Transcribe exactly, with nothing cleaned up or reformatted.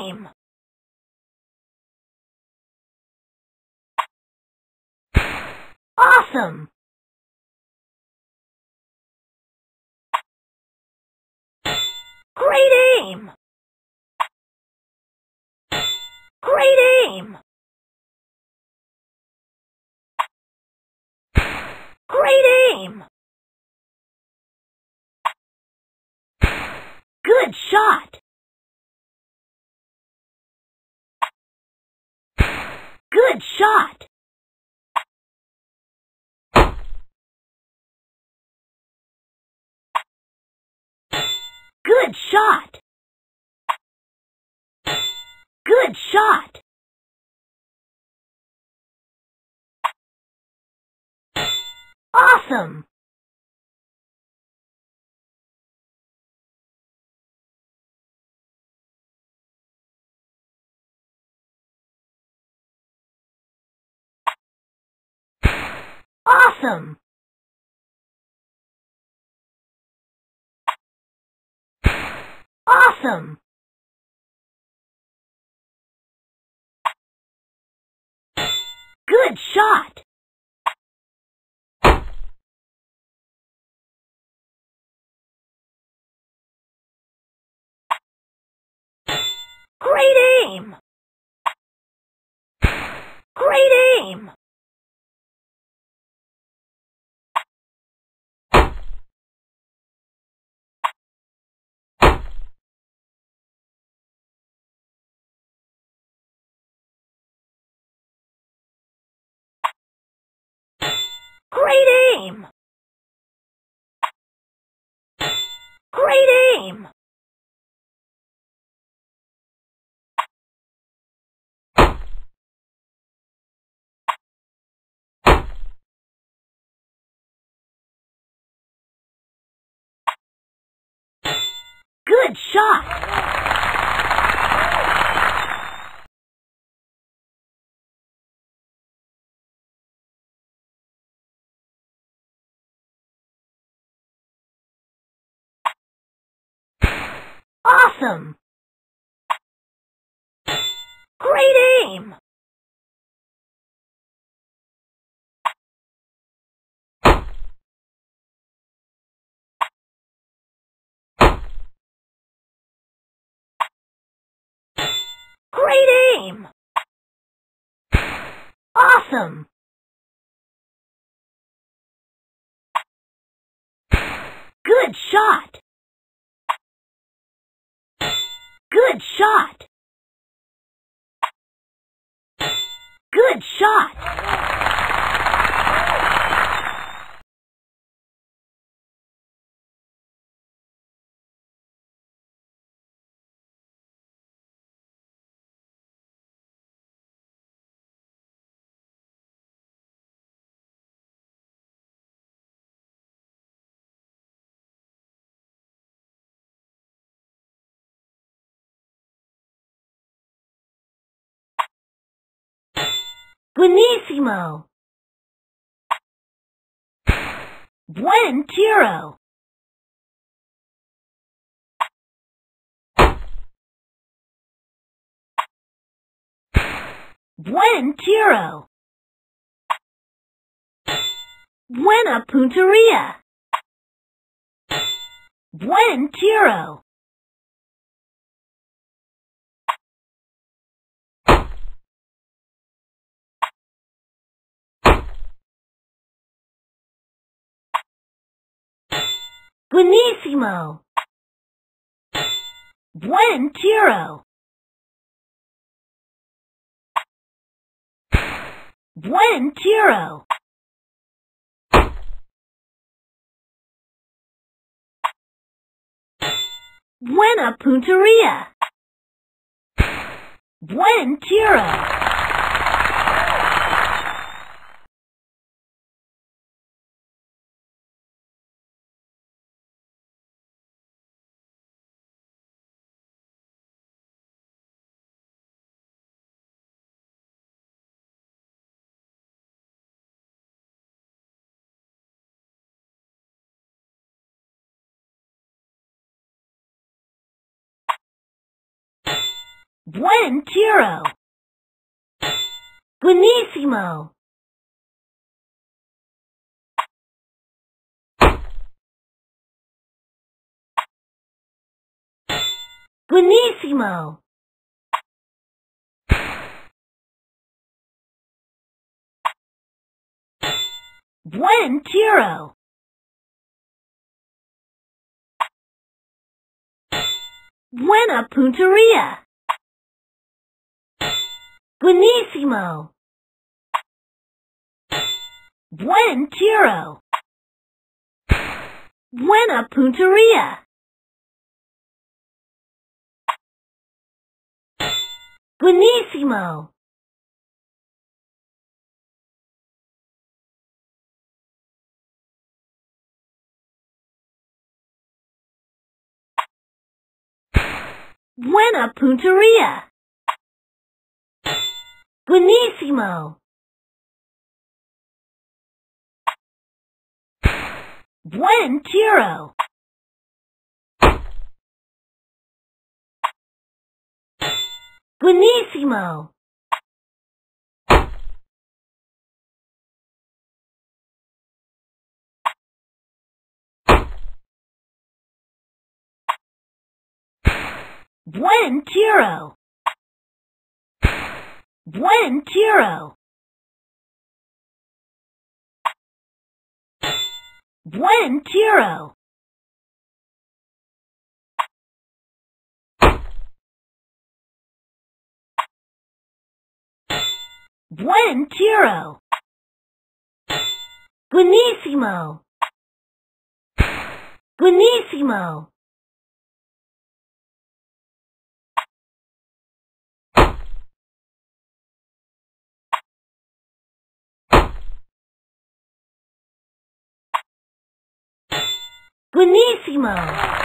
Game! Awesome! Great aim! Great aim! Great aim! Good shot! Good shot! Good shot! Good shot! Awesome! Awesome! Awesome! Good shot! Great aim! Great aim! Great aim! Great aim! Good shot! Awesome! Great aim! Great aim! Awesome! Good shot! Good shot! Good shot! Buenissimo! Buen tiro! Buen tiro! Buena punteria! Buen tiro! Buenissimo! Buen tiro! Buen tiro! Buena punteria! Buen tiro! Buen tiro. Buenissimo. Buenissimo. Buen tiro. Buena punteria. Buenissimo. Buen tiro. Buena punteria. Buenissimo. Buena punteria. Buenissimo. Buen tiro. Buenissimo. Buen tiro. Buen tiro. Buen tiro. Buen tiro. Buenissimo. Buenissimo. Buenissimo.